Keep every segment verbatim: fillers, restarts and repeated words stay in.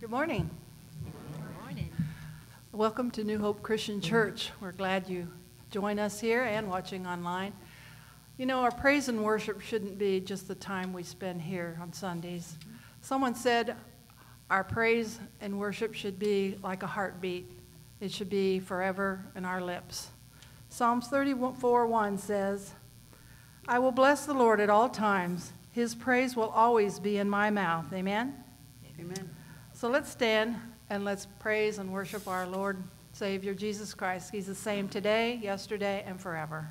Good morning. Good morning. Welcome to New Hope Christian Church. We're glad you join us here and watching online. You know, our praise and worship shouldn't be just the time we spend here on Sundays. Someone said our praise and worship should be like a heartbeat. It should be forever in our lips. Psalms thirty-four one says, I will bless the Lord at all times. His praise will always be in my mouth. Amen? Amen. So let's stand and let's praise and worship our Lord, Savior, Jesus Christ. He's the same today, yesterday, and forever.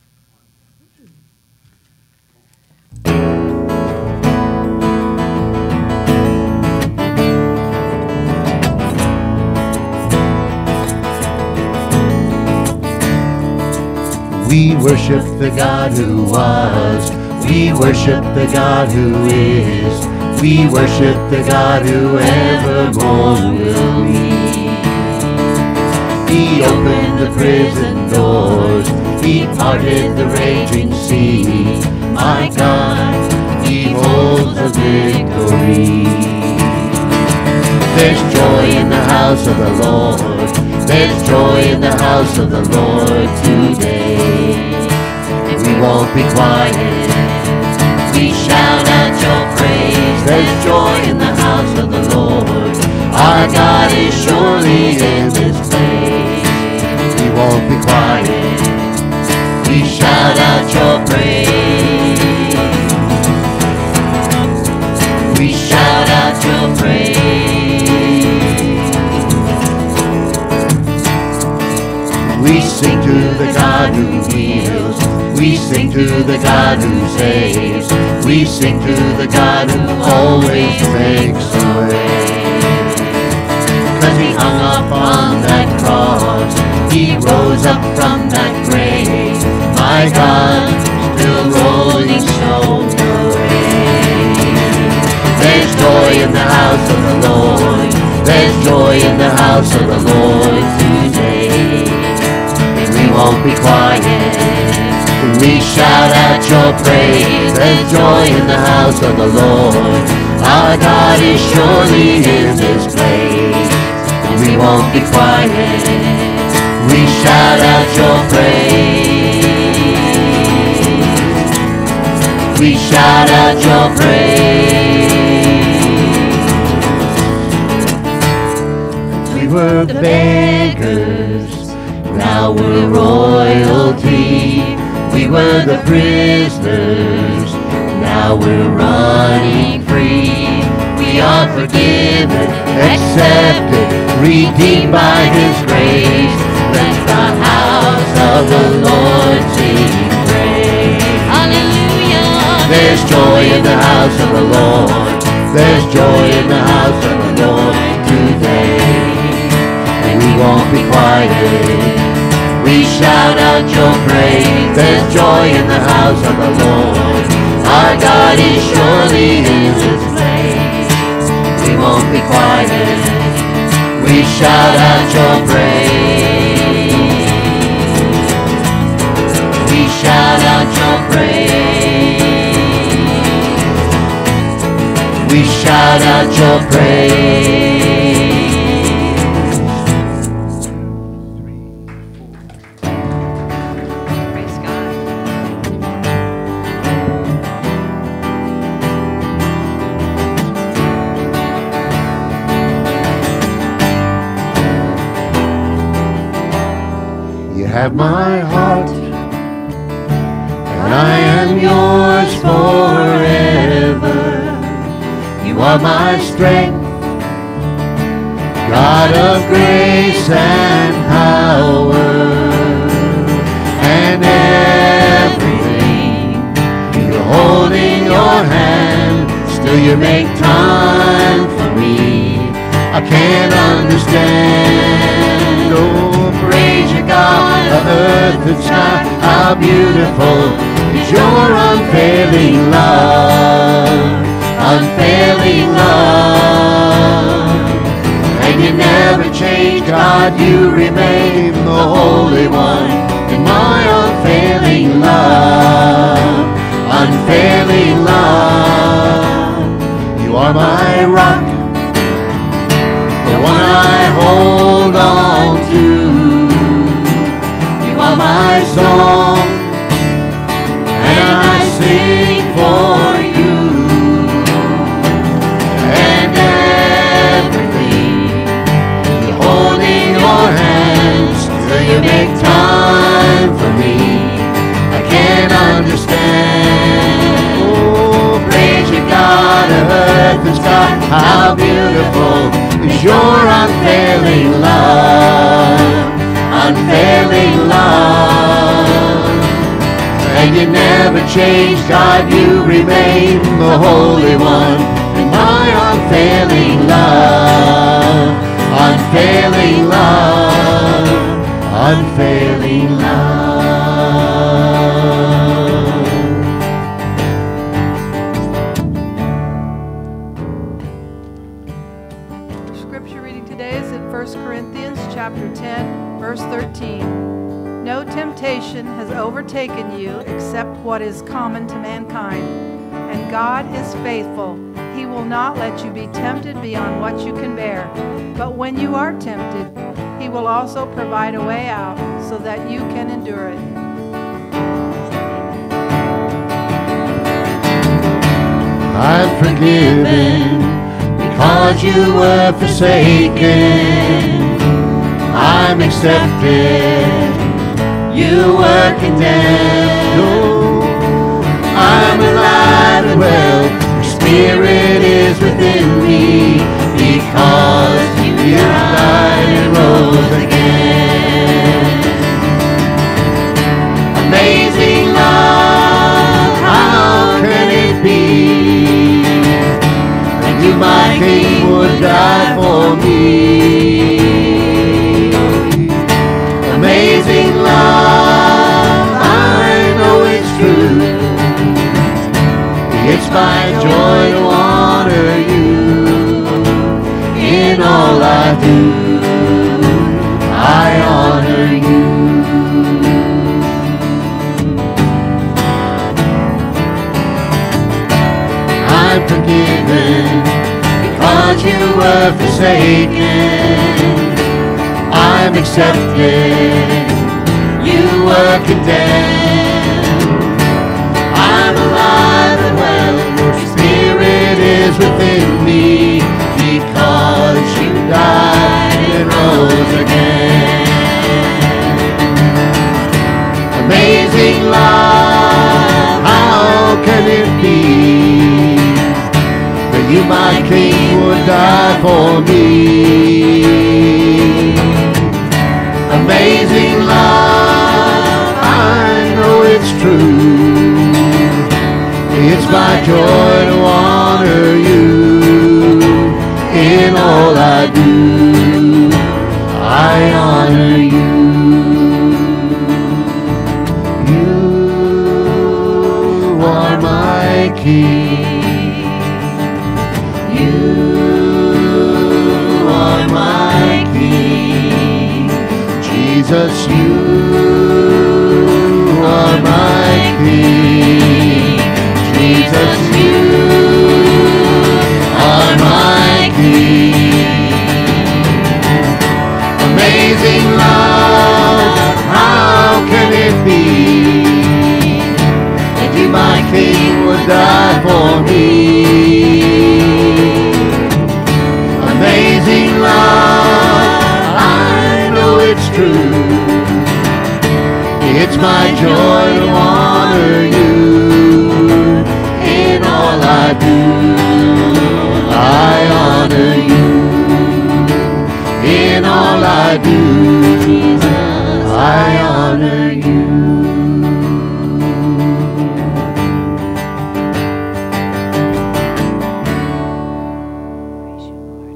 We worship the God who was. We worship the God who is. We worship the God who evermore will be. He opened the prison doors. He parted the raging sea. My God, He holds the victory. There's joy in the house of the Lord. There's joy in the house of the Lord today. And we won't be quiet. We shout out your praise. There's joy in the house of the Lord. Our God is surely in this place. We won't be quiet. We shout out your praise. We shout out your praise. We sing to the God who heals. We sing to the God who saves. We sing to the God who always makes a way. Cause He hung up on that cross. He rose up from that grave. My God, still rolling stone away. There's joy in the house of the Lord. There's joy in the house of the Lord today. And we won't be quiet. We shout out your praise. There's joy in the house of the Lord. Our God is surely in this place. We won't be quiet. We shout out your praise. We shout out your praise. We were beggars, now we're royalty. We were the prisoners, now we're running free. We are forgiven, accepted, redeemed by His grace. Let the house of the Lord sing praise. Hallelujah. There's joy in the house of the Lord. There's joy in the house of the Lord today. And we won't be quiet. We shout out your praise. There's joy in the house of the Lord. Our God is surely in this place. We won't be quiet. We shout out your praise. We shout out your praise. We shout out your praise. Have my heart, and I am yours forever. You are my strength, God of grace and power, and everything you're holding your hand. Still you make time for me. I can't understand. Oh, praise your God of earth and sky. How beautiful is your unfailing love, unfailing love. And you never change, God, you remain the Holy One in my unfailing love, unfailing love. You are my rock, is your unfailing love, unfailing love. And you never change, God, you remain the Holy One. And my unfailing love, unfailing love, unfailing love. Scripture reading today is in First Corinthians chapter ten, verse thirteen. No temptation has overtaken you except what is common to mankind, and God is faithful. He will not let you be tempted beyond what you can bear. But when you are tempted, He will also provide a way out so that you can endure it. I'm forgiven because you were forsaken. I'm accepted. You were condemned. Oh, I'm alive and well. Your spirit is within me because you died and rose again. Amazing love, how can it be that you, my King, would die for me? Amazing love, I know it's true. It's my joy to honor you. In all I do, I honor you. I'm forgiven because you were forsaken. I'm accepted. You were condemned. I'm alive and well. Your spirit is within me because you died and rose again. Amazing love, how can it be that you, my King, would die for me? Amazing love, I know it's true. It's my joy to honor you. In all I do, I honor you. You are my King. You are my King. Jesus, you are my King. Jesus, you are my King. Amazing love, how can it be that you, my King, would die for me? Amazing love, I know it's true. It's my joy to honor you. In all I do, I honor you. In all I do, Jesus, I honor you. Praise you, Lord.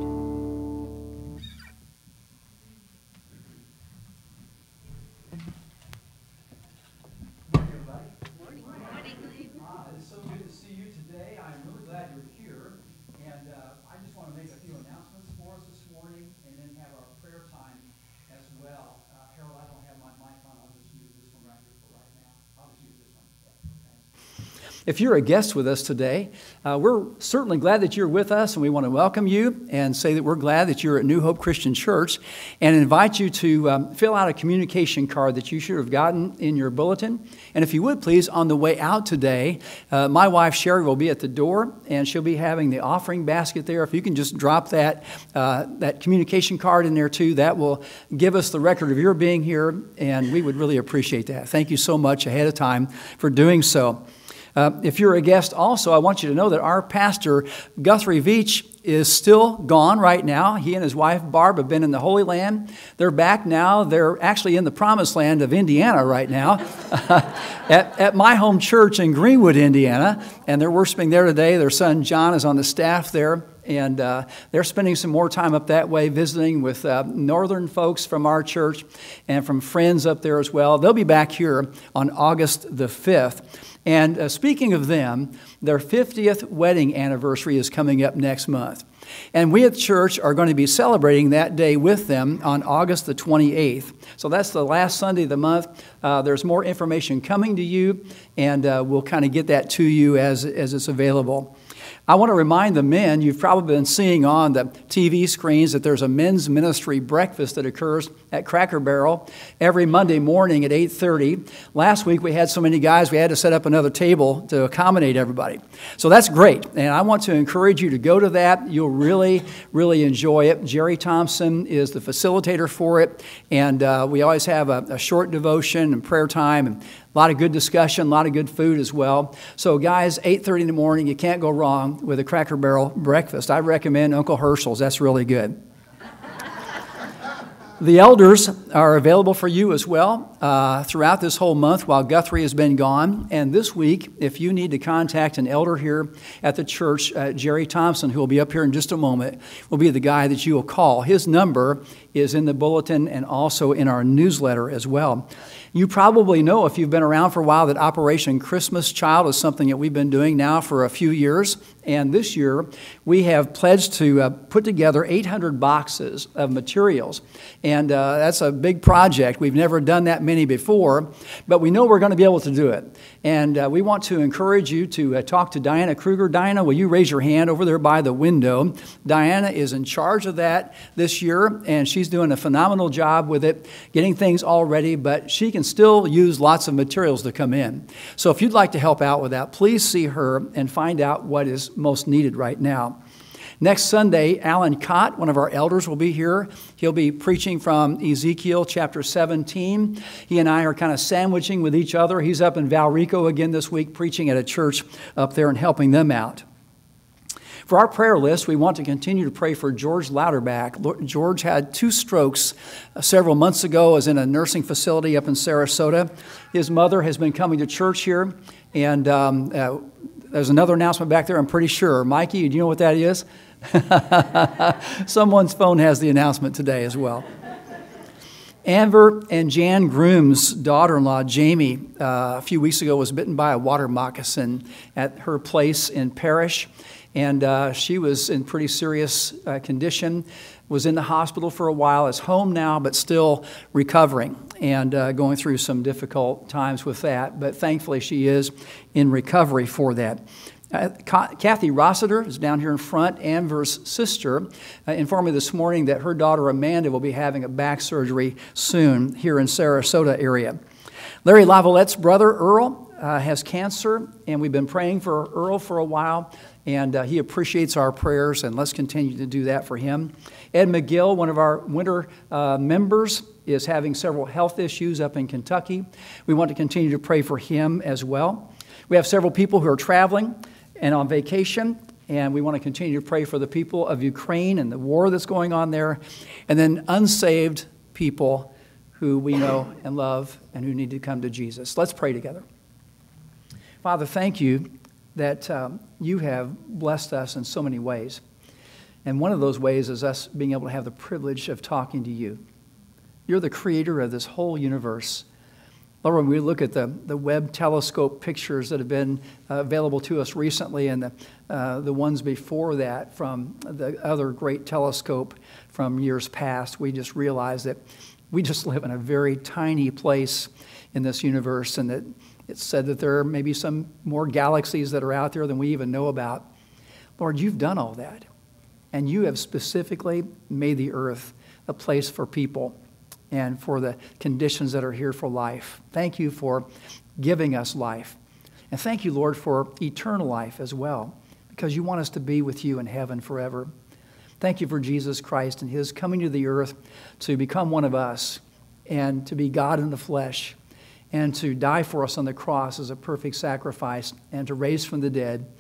Ah, it's so good to see you today. I'm really glad you're here. And uh, I just want to make a few announcements for us this morning and then have our prayer time as well. Uh, Harold, I don't have my mic on. I'll just use this one right here for right now. I'll just use this one. Yeah, thanks. If you're a guest with us today, uh, we're certainly glad that you're with us, and we want to welcome you and say that we're glad that you're at New Hope Christian Church and invite you to um, fill out a communication card that you should have gotten in your bulletin. And if you would, please, on the way out today, uh, my wife Sherry will be at the door, and she'll be having the offering basket there. If you can just drop that, uh, that communication card in there too, that will give us the record of your being here, and we would really appreciate that. Thank you so much ahead of time for doing so. Uh, if you're a guest also, I want you to know that our pastor, Guthrie Veach, is still gone right now. He and his wife, Barb, have been in the Holy Land. They're back now. They're actually in the promised land of Indiana right now at, at my home church in Greenwood, Indiana. And they're worshiping there today. Their son, John, is on the staff there. And uh, they're spending some more time up that way visiting with uh, northern folks from our church and from friends up there as well. They'll be back here on August the fifth. And uh, speaking of them, their fiftieth wedding anniversary is coming up next month. And we at the church are going to be celebrating that day with them on August the twenty-eighth. So that's the last Sunday of the month. Uh, there's more information coming to you, and uh, we'll kind of get that to you as, as it's available. I want to remind the men, you've probably been seeing on the T V screens that there's a men's ministry breakfast that occurs at Cracker Barrel every Monday morning at eight thirty. Last week we had so many guys we had to set up another table to accommodate everybody. So that's great, and I want to encourage you to go to that. You'll really, really enjoy it. Jerry Thompson is the facilitator for it, and uh, we always have a, a short devotion and prayer time, and a lot of good discussion, a lot of good food as well. So guys, eight thirty in the morning, you can't go wrong with a Cracker Barrel breakfast. I recommend Uncle Herschel's. That's really good. The elders are available for you as well uh, throughout this whole month while Guthrie has been gone. And this week, if you need to contact an elder here at the church, uh, Jerry Thompson, who will be up here in just a moment, will be the guy that you will call. His number is in the bulletin and also in our newsletter as well. You probably know, if you've been around for a while, that Operation Christmas Child is something that we've been doing now for a few years. And this year, we have pledged to uh, put together eight hundred boxes of materials. And uh, that's a big project. We've never done that many before, but we know we're going to be able to do it. And uh, we want to encourage you to uh, talk to Diana Kruger. Diana, will you raise your hand over there by the window? Diana is in charge of that this year, and she's doing a phenomenal job with it, getting things all ready, but she can still use lots of materials to come in. So if you'd like to help out with that, please see her and find out what is most needed right now. Next Sunday, Alan Cott, one of our elders, will be here. He'll be preaching from Ezekiel chapter seventeen. He and I are kind of sandwiching with each other. He's up in Valrico again this week, preaching at a church up there and helping them out. For our prayer list, we want to continue to pray for George Louderback. George had two strokes several months ago, was in a nursing facility up in Sarasota. His mother has been coming to church here, and um, uh, there's another announcement back there, I'm pretty sure. Mikey, do you know what that is? Someone's phone has the announcement today as well. Amber and Jan Groom's daughter-in-law, Jamie, uh, a few weeks ago was bitten by a water moccasin at her place in Parrish. And uh, she was in pretty serious uh, condition, was in the hospital for a while, is home now, but still recovering and uh, going through some difficult times with that. But thankfully, she is in recovery for that. Uh, Kathy Rossiter is down here in front. Amber's sister uh, informed me this morning that her daughter Amanda will be having a back surgery soon here in Sarasota area. Larry Lavolette's brother Earl uh, has cancer, and we've been praying for Earl for a while. And uh, he appreciates our prayers, and let's continue to do that for him. Ed McGill, one of our winter uh, members, is having several health issues up in Kentucky. We want to continue to pray for him as well. We have several people who are traveling and on vacation, and we want to continue to pray for the people of Ukraine and the war that's going on there, and then unsaved people who we know and love and who need to come to Jesus. Let's pray together. Father, thank you that um, you have blessed us in so many ways. And one of those ways is us being able to have the privilege of talking to you. You're the creator of this whole universe. Lord, when we look at the, the Webb telescope pictures that have been uh, available to us recently and the, uh, the ones before that from the other great telescope from years past, we just realize that we just live in a very tiny place in this universe, and that it's said that there are maybe some more galaxies that are out there than we even know about. Lord, you've done all that. And you have specifically made the earth a place for people and for the conditions that are here for life. Thank you for giving us life. And thank you, Lord, for eternal life as well, because you want us to be with you in heaven forever. Thank you for Jesus Christ and his coming to the earth to become one of us and to be God in the flesh, and to die for us on the cross as a perfect sacrifice, and to raise from the dead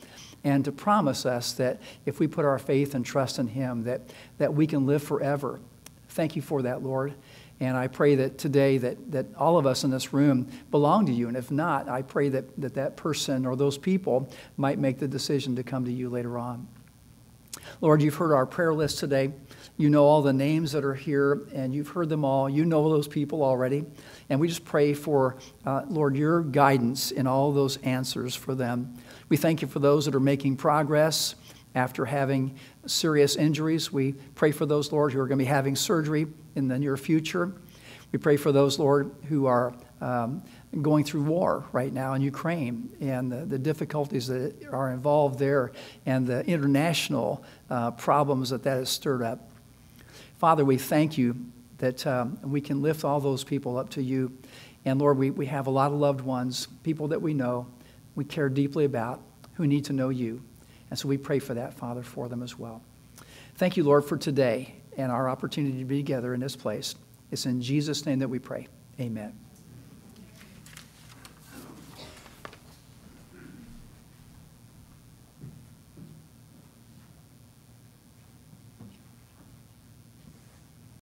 and to promise us that if we put our faith and trust in him, that, that we can live forever. Thank you for that, Lord. And I pray that today that, that all of us in this room belong to you. And if not, I pray that, that that person or those people might make the decision to come to you later on. Lord, you've heard our prayer list today. You know all the names that are here, and you've heard them all. You know those people already. And we just pray for, uh, Lord, your guidance in all those answers for them. We thank you for those that are making progress after having serious injuries. We pray for those, Lord, who are going to be having surgery in the near future. We pray for those, Lord, who are um, going through war right now in Ukraine and the, the difficulties that are involved there and the international uh, problems that that has stirred up. Father, we thank you that um, we can lift all those people up to you. And Lord, we, we have a lot of loved ones, people that we know, we care deeply about, who need to know you. And so we pray for that, Father, for them as well. Thank you, Lord, for today and our opportunity to be together in this place. It's in Jesus' name that we pray. Amen.